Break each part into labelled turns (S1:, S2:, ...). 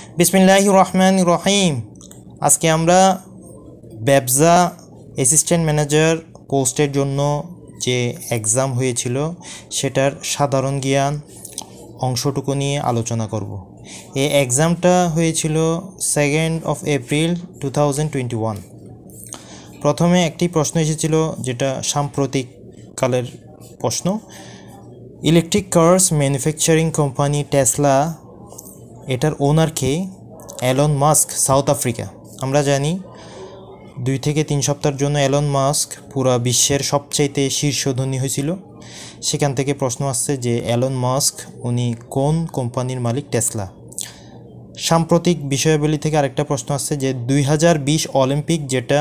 S1: বিসমিল্লাহির রহমানির রহিম। আজকে আমরা BEPZA অ্যাসিস্ট্যান্ট ম্যানেজার পোস্টের জন্য যে এক্সাম হয়েছিল সেটার সাধারণ জ্ঞান অংশটুকু নিয়ে আলোচনা করব। এই এক্সামটা হয়েছিল 2nd of April 2021। প্রথমে একটি প্রশ্ন এসেছিল যেটা সাম্প্রতিক কালের প্রশ্ন। Electric cars manufacturing company Tesla, এটার ওনারকে এলন মাস্ক, সাউথ আফ্রিকা। আমরা জানি 2 থেকে 3 সপ্তাহের জন্য এলন মাস্ক পুরো বিশ্বের সবচাইতে শীর্ষ ধনী হয়েছিল। সেখান থেকে প্রশ্ন আসছে যে এলন মাস্ক উনি কোন কোম্পানির মালিক? টেসলা। সাম্প্রতিক বিষয়াবলী থেকে আরেকটা প্রশ্ন আসছে যে 2020 অলিম্পিক যেটা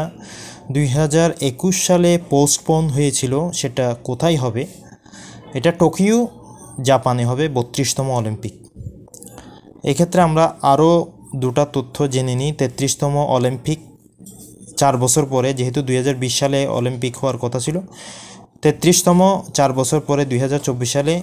S1: 2021 সালে পোস্টপোন হয়েছিল সেটা কোথায় হবে? এটা টোকিও, জাপানে হবে 32তম অলিম্পিক। এক্ষেত্রে আমরা আরও দুটা তথ্য জেনে নিই। 33তম অলিম্পিক 4 বছর পরে, যেহেতু 2020 সালে অলিম্পিক হওয়ার কথা ছিল, 33তম 4 বছর পরে 2024 সালে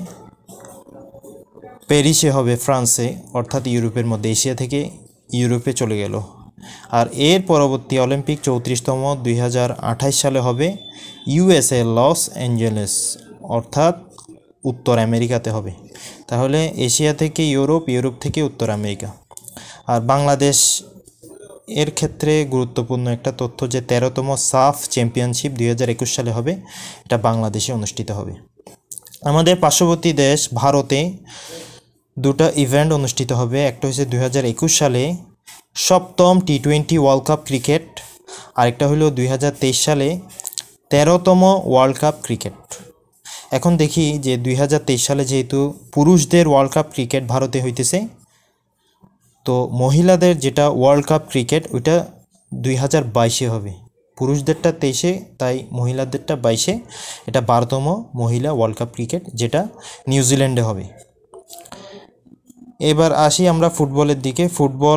S1: প্যারিসে হবে, ফ্রান্সে, অর্থাৎ ইউরোপের মধ্যে। এশিয়া থেকে ইউরোপে চলে গেল। আর এর পরবর্তী অলিম্পিক 34তম 2028 সালে হবে ইউএসএ, লস অ্যাঞ্জেলেস, অর্থাৎ উত্তর আমেরিকাতে হবে। তাহলে এশিয়া থেকে ইউরোপ, ইউরোপ থেকে উত্তর আমেরিকা। আর বাংলাদেশ এর ক্ষেত্রে গুরুত্বপূর্ণ একটা তথ্য যে 13তম সাফ চ্যাম্পিয়নশিপ 2021 সালে হবে, এটা বাংলাদেশে অনুষ্ঠিত হবে। আমাদের পার্শ্ববর্তী দেশ ভারতে দুটো ইভেন্ট অনুষ্ঠিত হবে। একটা হচ্ছে 2021 সালে 7ম টি20 ওয়ার্ল্ড কাপ ক্রিকেট, আরেকটা হলো 2023 সালে 13তম ওয়ার্ল্ড কাপ ক্রিকেট। এখন দেখি যে 2023 সালে যেহেতু পুরুষদের ওয়ার্ল্ড কাপ ক্রিকেট ভারতে হইতেছে, তো মহিলাদের যেটা ওয়ার্ল্ড কাপ ক্রিকেট ওইটা 2022-এ হবে। পুরুষদেরটা 23-এ, তাই মহিলাদেরটা 22-এ। এটা 12তম মহিলা ওয়ার্ল্ড কাপ ক্রিকেট, যেটা নিউজিল্যান্ডে হবে। এবার আসি আমরা ফুটবলের দিকে। ফুটবল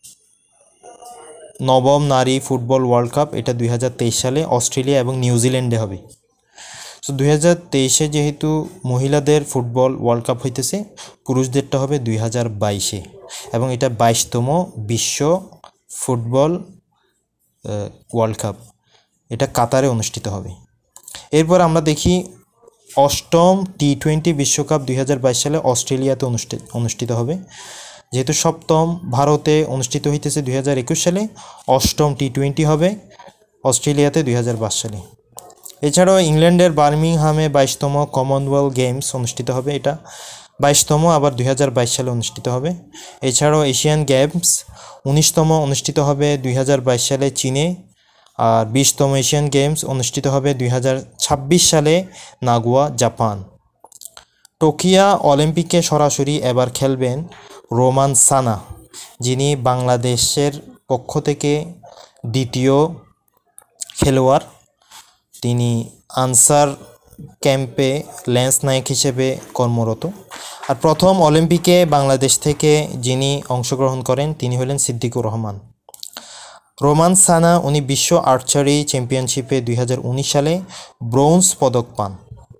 S1: 9ম নারী ফুটবল ওয়ার্ল্ড কাপ, এটা 2023 সালে অস্ট্রেলিয়া এবং নিউজিল্যান্ডে হবে। তো 2023-এ যেহেতু মহিলাদের ফুটবল ওয়ার্ল্ড কাপ হইতেছে, পুরুষদেরটা হবে 2022-এ, এবং এটা 22তম বিশ্ব ফুটবল ওয়ার্ল্ড কাপ, এটা কাতারে অনুষ্ঠিত হবে। এরপর আমরা দেখি 8ম টি20 বিশ্বকাপ 2022 সালে অস্ট্রেলিয়াতে অনুষ্ঠিত হবে। যেহেতু 7ম ভারতে অনুষ্ঠিত হইতেছে 2021 সালে, 8ম টি20 হবে অস্ট্রেলিয়াতে 2022 সালে। এছাড়াও ইংল্যান্ডের বার্মিংহামে 22তম কমনওয়েলথ গেমস অনুষ্ঠিত হবে, এটা 22তম, আবার 2022 সালে অনুষ্ঠিত হবে। এছাড়াও এশিয়ান গেমস 19তম অনুষ্ঠিত হবে 2022 সালে চীনে, আর 20তম এশিয়ান গেমস অনুষ্ঠিত হবে 2026 সালে নাগোয়া, জাপান। টোকিও অলিম্পিকে সরাসরি এবার খেলবেন রোমান সানা, যিনি বাংলাদেশের পক্ষ থেকে দ্বিতীয় খেলোয়াড়। তিনি আনসার ক্যাম্পে ল্যান্স নায়ক হিসেবে কর্মরত। আর প্রথম অলিম্পিকে বাংলাদেশ থেকে যিনি অংশগ্রহণ করেন তিনি হলেন সিদ্দিকুর রহমান। রোমান সানা উনি বিশ্ব আর্চারি চ্যাম্পিয়নশিপে 2019 সালে ব্রোঞ্জ পদক পান।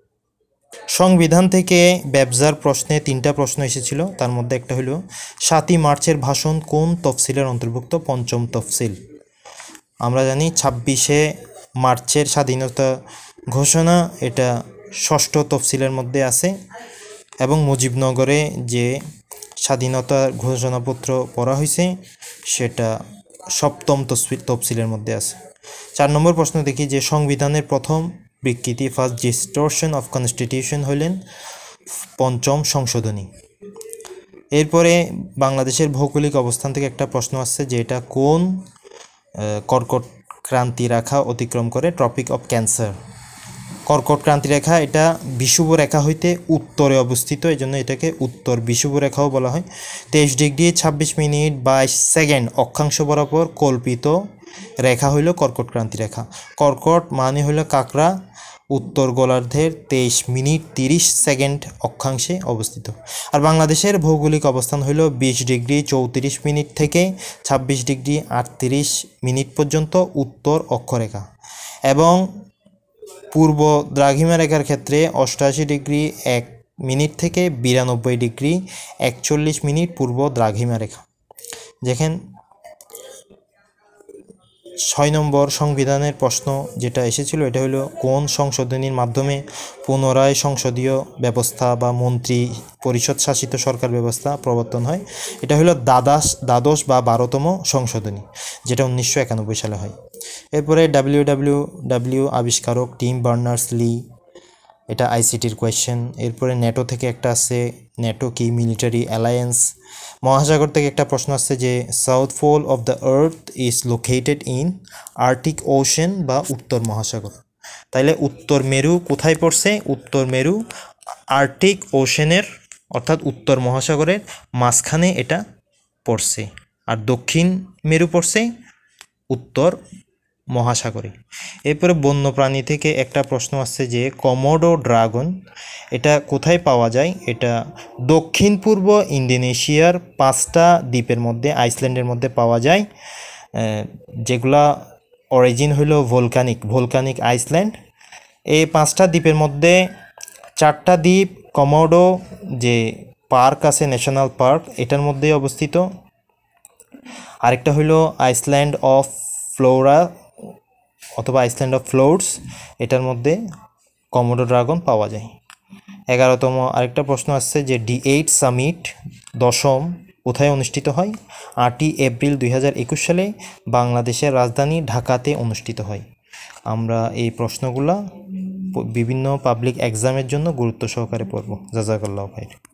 S1: সংবিধান থেকে BEPZAর প্রশ্নে 3টা প্রশ্ন এসেছিল, তার মধ্যে একটা হলো 7ই মার্চের ভাষণ কোন তফসিলের অন্তর্ভুক্ত? 5ম তফসিল। আমরা জানি 26শে মার্চের স্বাধীনতা ঘোষণা, এটা 6ষ্ঠ তফসিলের মধ্যে আছে, এবং মুজিবনগরে যে স্বাধীনতার ঘোষণাপত্র পড়া হয়েছে সেটা 7ম তফসিলের মধ্যে আছে। 4 নম্বর প্রশ্ন দেখি যে সংবিধানের প্রথম বিকৃতি, ফার্স্ট ডিস্টরশন অফ কনস্টিটিউশন হলেন 5ম সংশোধনী। এরপরে বাংলাদেশের ভৌগোলিক অবস্থান থেকে একটা প্রশ্ন আসছে যে এটা কোন কর্কট ক্রান্তি রেখা অতিক্রম করে? Tropic of Cancer. কর্কট ক্রান্তি রেখা এটা বিষুব রেখা হইতে উত্তরে অবস্থিত, এই জন্য এটাকে উত্তর বিষুব রেখাও বলা হয়। 23 ডিগ্রি 26 মিনিট 22 সেকেন্ড অক্ষাংশ বরাবর কল্পিত রেখা হইল কর্কট ক্রান্তি রেখা। কর্কট মানে হইল কাঁকড়া, উত্তর গোলার্ধের 23 মিনিট 30 সেকেন্ড অক্ষাংশে অবস্থিত। আর বাংলাদেশের ভৌগোলিক অবস্থান হইল 20 ডিগ্রি 34 মিনিট থেকে 26 ডিগ্রি 38 মিনিট পর্যন্ত উত্তর অক্ষরেখা, এবং পূর্ব দ্রাঘিমা রেখার ক্ষেত্রে 88 ডিগ্রি 1 মিনিট থেকে 92 ডিগ্রি 41 মিনিট পূর্ব দ্রাঘিমা রেখা। দেখেন 6 নম্বর সংবিধানের প্রশ্ন যেটা এসেছিল এটা হলো কোন সংশোধনীর মাধ্যমে পুনরায় সংসদীয় ব্যবস্থা বা মন্ত্রী পরিষদ শাসিত সরকার ব্যবস্থা প্রবর্তন হয়। এটা হলো দ্বাদশ বা 12তম সংশোধনী, যেটা 1991 সালে হয়। এরপরে ডাব্লিউ আবিষ্কারক টিম বার্নার্স-লি, এটা আইসিটির কোয়েশ্চেন। এরপরে ন্যাটো থেকে একটা আছে, ন্যাটো কি মিলিটারি অ্যালায়েন্স। মহাসাগর থেকে একটা প্রশ্ন আসছে যে south pole of the earth is located in Arctic ocean বা উত্তর মহাসাগর। তাইলে উত্তর মেরু কোথায় পড়ছে? উত্তর মেরু আর্কটিক ওশেনের অর্থাৎ উত্তর মহাসাগরের মাঝখানে এটা পড়ছে, আর দক্ষিণ মেরু পড়ছে উত্তর মহাসাগরে। এরপরে বন্যপ্রাণী থেকে একটা প্রশ্ন আসছে যে কমোডো ড্রাগন এটা কোথায় পাওয়া যায়? এটা দক্ষিণ পূর্ব ইন্দোনেশিয়ার 5টা দ্বীপের মধ্যে, আইসল্যান্ডের মধ্যে পাওয়া যায়, যেগুলা অরিজিন হইল ভোলকানিক আইসল্যান্ড। এই 5টা দ্বীপের মধ্যে 4টা দ্বীপ কমোডো যে পার্ক আছে, ন্যাশনাল পার্ক, এটার মধ্যেই অবস্থিত। আরেকটা হইল আইসল্যান্ড অফ ফ্লোরা অথবা আইসল্যান্ড অফ ফ্লোটস, এটার মধ্যে কমোডো ড্রাগন পাওয়া যায়। 11তম আরেকটা প্রশ্ন আসছে যে D8 সামিট 10ম কোথায় অনুষ্ঠিত হয়? 8ই এপ্রিল 2021 সালে বাংলাদেশের রাজধানী ঢাকাতে অনুষ্ঠিত হয়। আমরা এই প্রশ্নগুলা বিভিন্ন পাবলিক এক্সামের জন্য গুরুত্ব সহকারে পড়ব। জাযাকাল্লাহু খাইর।